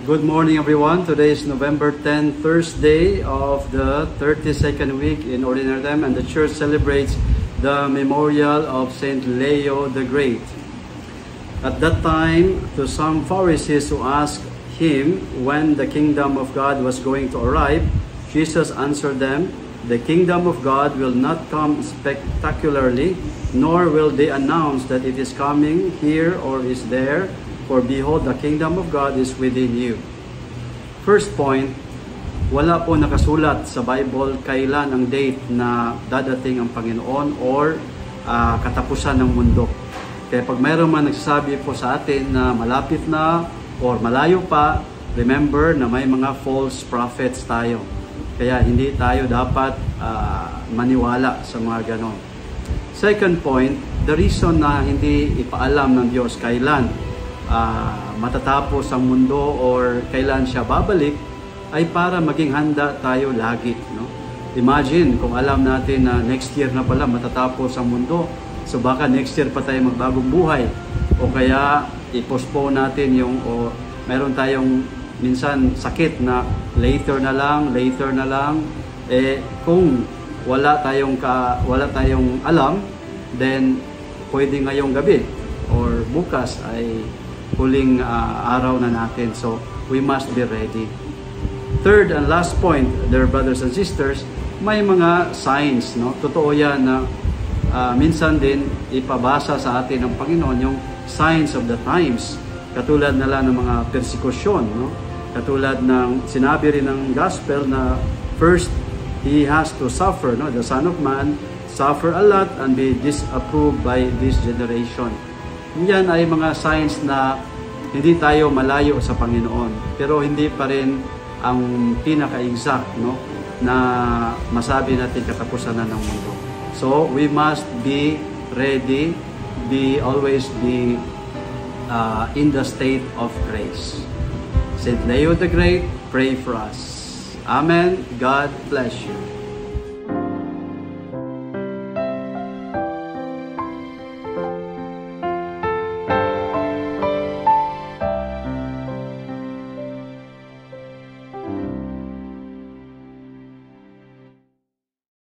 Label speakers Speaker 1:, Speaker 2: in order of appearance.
Speaker 1: Good morning, everyone. Today is November 10, Thursday of the 32nd week in Ordinary Time, and the Church celebrates the memorial of Saint Leo the Great. At that time, to some Pharisees who asked him when the kingdom of God was going to arrive, Jesus answered them, "The kingdom of God will not come spectacularly, nor will they announce that it is coming here or is there. For behold, the kingdom of God is within you." First point, wala po nakasulat sa Bible kailan ang date na dadating ang Panginoon or katapusan ng mundo. Kaya pag mayroon man nagsasabi po sa atin na malapit na or malayo pa, remember na may mga false prophets tayo. Kaya hindi tayo dapat maniwala sa mga ganon. Second point, the reason na hindi ipaalam ng Diyos kailan matatapos ang mundo or kailan siya babalik ay para maging handa tayo lagi, no? Imagine kung alam natin na next year na pala matatapos ang mundo, so baka next year pa tayo magbagong buhay, o kaya i-postpone natin yung meron tayong minsan sakit na later na lang, kung wala tayong alam, then pwede ngayong gabi or bukas ay huling araw na natin. So, we must be ready. Third and last point, dear brothers and sisters, may mga signs, no? Totoo yan na minsan din ipabasa sa atin ng Panginoon yung signs of the times. Katulad na lang ng mga persecution, no? Katulad ng sinabi rin ng gospel na first, He has to suffer, no? The Son of Man suffer a lot and be disapproved by this generation. Yan ay mga signs na hindi tayo malayo sa Panginoon, pero hindi pa rin ang pinaka-exact, no, na masabi natin katapusan na ng mundo. So we must be ready, always be in the state of grace. Saint Leo the Great, pray for us. Amen. God bless you.